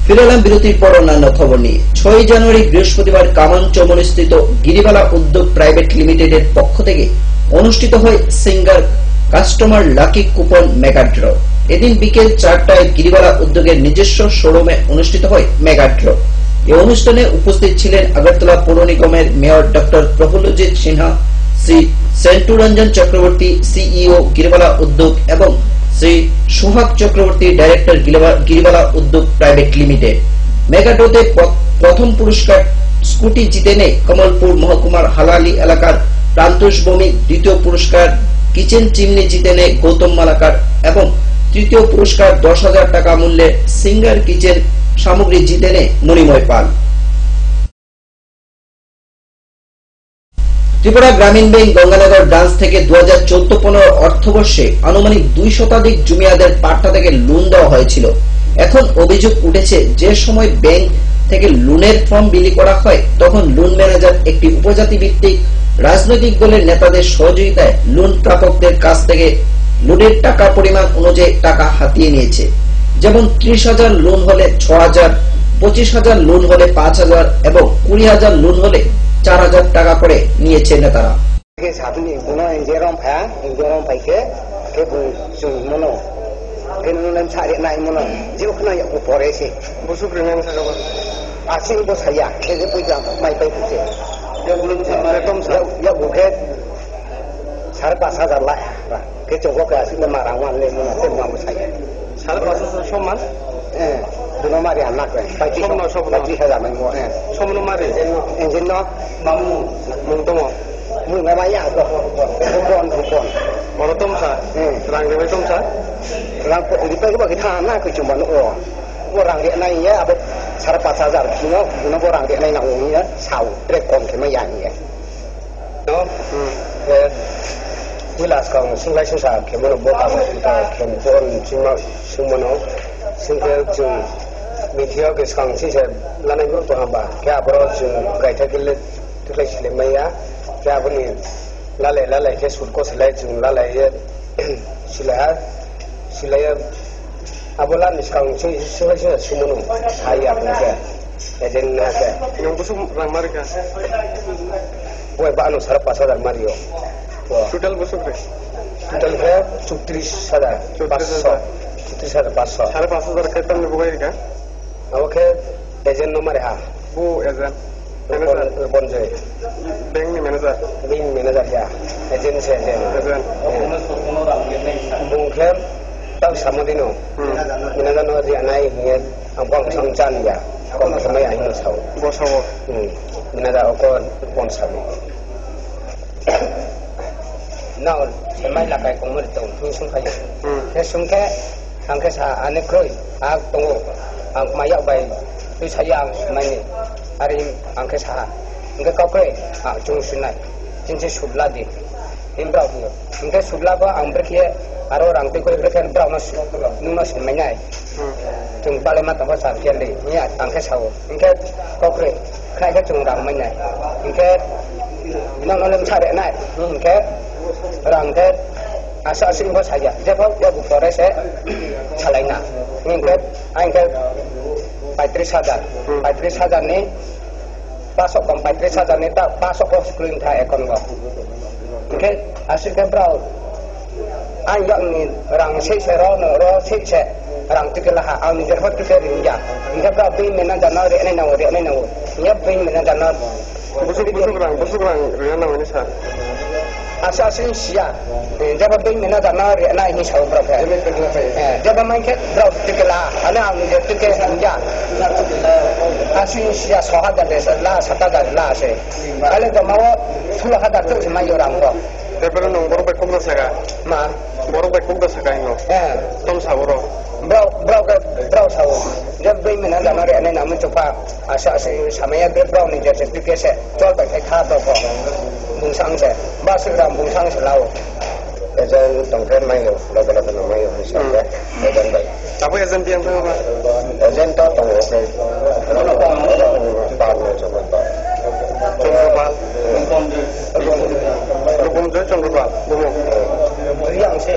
ফিরে এলাম বিরতির পর অন্যান্য খবর নিয়ে। 6 জানুয়ারি বৃহস্পতিবার কামান চৌমুহনীস্থিত গিরিবালা উদ্যোগ প্রাইভেট লিমিটেডের পক্ষ থেকে অনুষ্ঠিত হয় singer customer lucky coupon mega draw. এদিন বিকেল 4টায় গিরিবালা উদ্যোগের নিজস্ব শোরুমে অনুষ্ঠিত হয় মেগা ড্র। এই অনুষ্ঠানে উপস্থিত ছিলেন আগরতলা পৌর নিগমের mayor doctor Prafullajit Sinha, Shri Sentu Ranjan Chakraborty CEO Giribala Udyog এবং Shri Sohag Chakraborty director Giribala Udyog private limited. Mega ড্রতে প্রথম পুরস্কার স্কুটি জিতে নেয় কমলপুর মহকুমার হালালি এলাকার প্রান্তোষ ভৌমিক, দ্বিতীয় পুরস্কার কিচেন চিমনি জিতে নেয় গৌতম মালাকার এবং তৃতীয় পুরস্কার 10,000 টাকা মূল্যের সিঙ্গার কিচেন সামগ্রী জিতে নেয় মণিময় পাল। ত্রিপুরা গ্রামীণ ব্যাংক গঙ্গানগর ব্রাঞ্চ থেকে 2014-15 অর্থবর্ষে আনুমানিক 2 শতাধিক জমিয়াদের পাট্টা থেকে লোন দেওয়া হয়েছিল। এখন অভিযোগ উঠেছে, যে সময় ব্যাংক থেকে লোনের ফর্ম বিলি করা হয় তখন লোন ম্যানেজার একটি উপজাতি ভিত্তিক রাজনৈতিক দলের নেতাদের সহযোগিতায় লোন প্রাপকদের কাছ থেকে লোনের টাকা পরিমাণ অনুযায়ী টাকা হাতিয়ে নিয়েছে। যেমন 30,000 লোন হলে 6,000, 25,000 লোন হলে 5,000 এবং 20,000 লোন হলে 4,000 টাকা করে নিয়েছে নেতারা।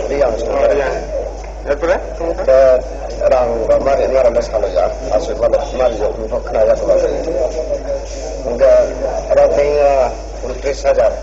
Rang ramai ni orang masalah ya, asal mana marjo untuk kena jatuh. Enggak rating 29,000.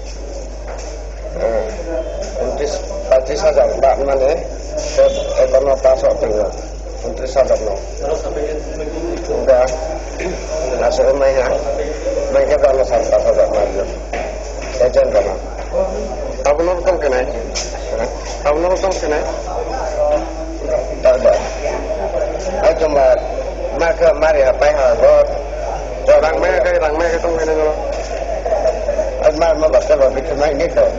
29,000 tak mana? Ekonomi pasok tinggal 29,000 no. Enggak masuk rumahnya. Mereka kalau 30,000 marjo. Sejen kana. Apa nonton kena? Apa nonton kena? Tak ada. Aku cuma maka mari apa yang orang mereka itu ini loh. Asma mau baca baca cuma ini tu.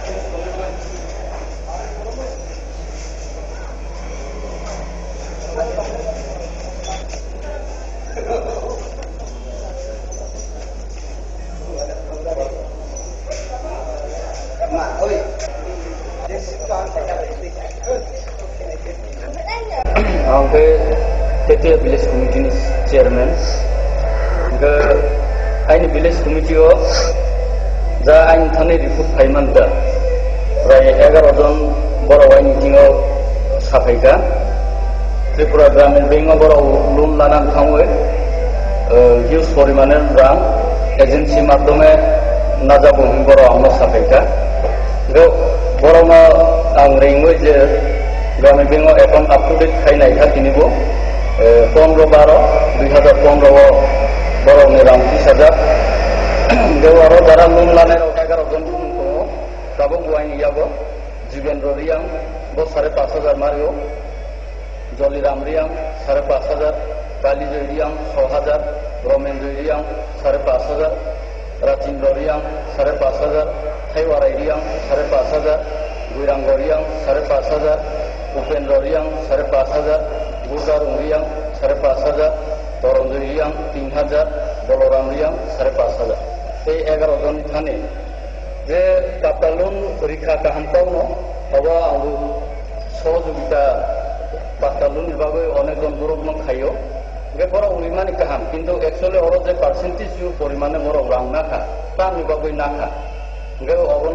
Angke Tetia Village Committee Chairman ke aini Village Committee o ja aini thane report phaiman da pray 11 jon boro aini tingo saphaika Tripura Gramin Bank boro loan lanan thangwe huge porimaner rang agency মাধ্যমে নাজাবো বড় আমরা saphaika go boro ma ang ringwe je Grameen bank এখন up to date খাইনাই কিনিব 15/12/2015 বড় রাং 30,000 দেওয়ারও যারা loan লানের 11 জন গাবো গুয়াইনি যাবো জীবেন্দ্র রিয়াং 5,500 মারিও Jaliram Riang 5,500 Kalijoy Riang 6,000 Ramendra Riang 5,500 Rachindra Riang 5,500 Thaiwarai Riang 5,500 Guirang Riang 5,500 Upendra Riang 5,500, Bukarung Riang 5,500, Toronjoy Riang 3,000, Boloram Riang 5,500. এই 11 জন থানে যে কাপালুন পরীক্ষা কাহান্তাও ন হবা আলু সহযোগিতা পাতালুন বিভাগে অনেকজন বড় খাইও গে বড় উইমানি কাহাম কিন্তু অ্যাকচুয়ালি ওর যে পার্সেন্টেজ পরিমাণে বড় রাং না খা তা বিভাগে না খা গে অবন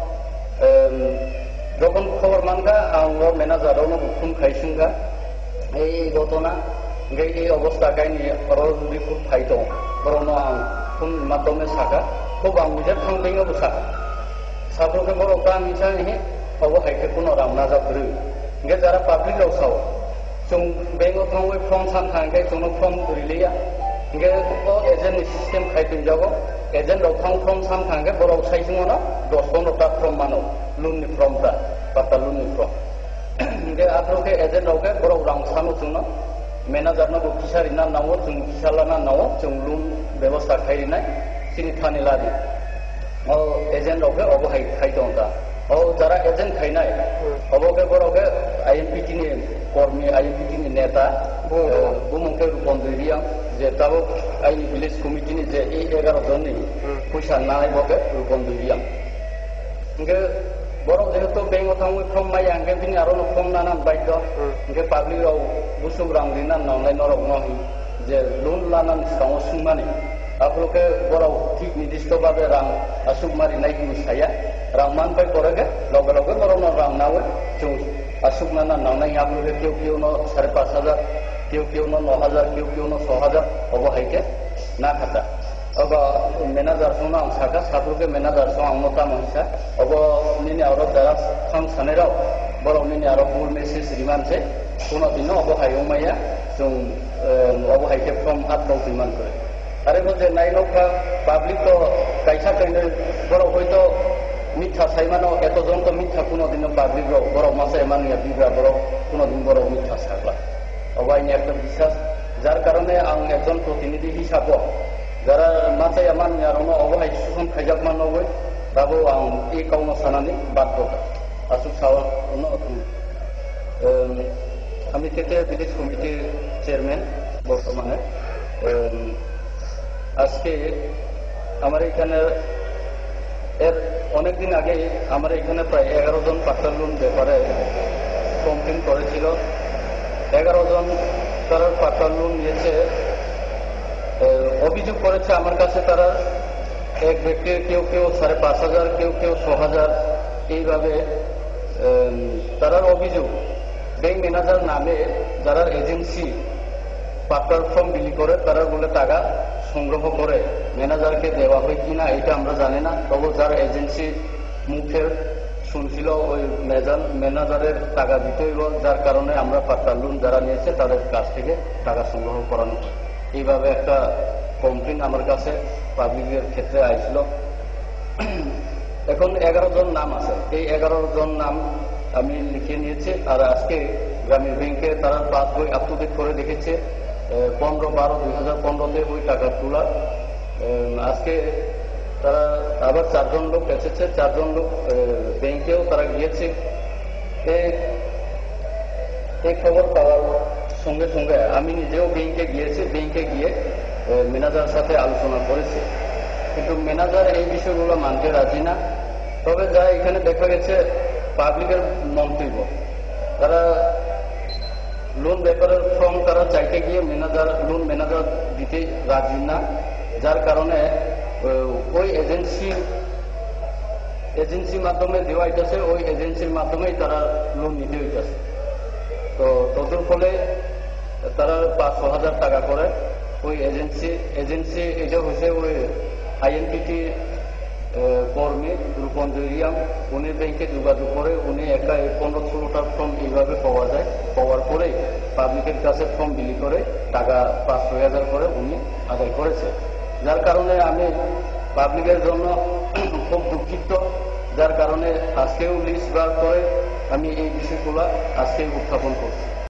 যখন খবর মানগা আমরা ম্যানেজারও বুকুম খাইসুঙ্গা এই ঘটনা এই অবস্থা গাইনি যদি খুব ফাইত বরং খুব মাধ্যমে সাকা খুব আমিজে থাংবেঙ্গবো সাকা সাফলকে বড় গামিসা হে অবহাইকে কোনো রামনা যাবরু গে যারা পাবলিক রাव সাও जों बेंगो थांवे फर्म सान थांगे जोंनो फर्म रिलिया गे एजेंट सिस्टेम खाइतुं जागो एजेंट राव थां फर्म सान थांगे बराव साइजोंना 10-15 टा फर्म मानो लुननि फर्म ता पाता लुननि फर्म गे आद्रोके एजेंट रावके बराव रां सानो जोंनो मैनेजर नो किसारि ना नावो जों किसाला ना नावो जों लुन व्यवस्था खाइरिनाय सिनि थानि लादि ओ एजेंट रावके अबहाय खाइदों दा ओ जरा एजेंट खाइनाय अबके बरावके आईएमपीटी नि कर्मी आईएमपीटी नि नेता बुमंके रूपन्दिरिया जे ताबो आईनि विलेज कमिटी नि जे 11 जननि पैसा नाय बके रूपन्दिरिया इंगे बरो जेहेतु बेंगो थांवे फ्रम माय आंगे बिनि आरो फ्रम नाना बायद इंगे पाब्लिक राव बुसुम रां दिना नावनाय नरक नहि जे लोन लानान साव सुमाने आपलोके बराव ठीक निर्दिष्ट भाबे रां असुमारि नायनि साया रां मानबाय करगे लगे लगे बराव रां नावे जों असुकनाना नावनाय आपलोके केउ नो 5,500 केउ नो 9,000 केउ नो 6,000 अबहायके ना खाता अब मैनेजर सोना साका साफलोके मैनेजर सो आमता महिसा अब निनि आरो दारा खाम सानेराव बराव निनि आरो बुल मेसेज रिमान से कोनो दिन अबहायो माया जों अबहायके फ्रम आतलाव रिमान करे आरो जे नाइनोखा पाब्लिक तो कायसा कइनो बराव हयतो मिथ्या साइमानो एतजन तो मिथ्या कोनो दिन पाब्लिक राव बराव मासे मानिया बिग्रा बराव कोनो दिन बराव मिथ्या सागला अबायनि একটা বিশ্বাস যার কারণে आं একজন প্রতিনিধি হিসাবে যারা মাছে মানিয়া রনো অবহাই সুখন খাইজাক মানবই দাবো आं এই কাউনো সানানি বাধ্যতা আসুক সাওয়া আমি থেকে ভিলেজ কমিটির চেয়ারম্যান বর্তমানে আজকে আমার এখানে এর অনেকদিন আগে আমার এখানে প্রায় 11 জন পার্সোনাল লোন ব্যাপারে কমপ্লেইন করেছিল 11 জন তারা পার্সোনাল লোন নিয়েছে অভিযোগ করেছে আমার কাছে তারা এক ব্যক্তি কেউ 5,500 কেউ 6,000 এইভাবে তার অভিযোগ ব্যাংক ম্যানেজার নামে যারা এজেন্সি পাট্টার ফর্ম বিলি করে তারা বলে টাকা সংগ্রহ করে ম্যানেজারকে দেওয়া হয় কিনা এটা আমরা জানি না। তবে যার এজেন্সি মুখের শুনছিল ওই ম্যানেজারের টাকা দিতে হইব, যার কারণে আমরা পাট্টার লোন যারা নিয়েছে তাদের কাছ থেকে টাকা সংগ্রহ করানো। এইভাবে একটা কমপ্লেন আমার কাছে পাবলিকের ক্ষেত্রে আইছিল। এখন 11 জন নাম আছে, এই 11 জন নাম আমি লিখে নিয়েছি। আর আজকে গ্রামীণ ব্যাংকে তারা পাসবই আপ টু ডেট করে দেখেছে 15/12/2015 ওই টাকা তোলা। আজকে তারা আবার 4 জন লোক এসেছে, 4 জন লোক ব্যাংকেও তারা গিয়েছে। এই খবর পাওয়ার সঙ্গে সঙ্গে আমি নিজেও ব্যাংকে গিয়েছি, ব্যাংকে গিয়ে ম্যানেজারের সাথে আলোচনা করেছি, কিন্তু ম্যানেজার এই বিষয়গুলো মানতে রাজি না। তবে যা এখানে দেখা গেছে পাবলিকের মন্তব্য, তারা লোন ব্যাপারের ফর্ম তারা চাইতে গিয়ে লোন ম্যানেজার দিতে রাজি না, যার কারণে ওই এজেন্সির মাধ্যমে দেওয়া হইতেছে, ওই এজেন্সির মাধ্যমেই তারা লোন নিতে হইতেছে। তো তদুর ফলে তারা 500,000 টাকা করে ওই এজেন্সি এটা হয়েছে ওই আইএনপিটি কর্মী রূপন জয়রিয়াম, উনি ব্যাংকে যোগাযোগ করে উনি একা 15-16টা ফর্ম এইভাবে পাওয়া যায়, পাওয়ার পরে পাবলিকের কাছে ফর্ম বিলি করে টাকা 500,000 করে উনি আদায় করেছে। যার কারণে আমি পাবলিকের জন্য খুব দুঃখিত, যার কারণে আজকেও লিস্ট বার করে আমি এই বিষয়গুলো আজকে উত্থাপন করছি।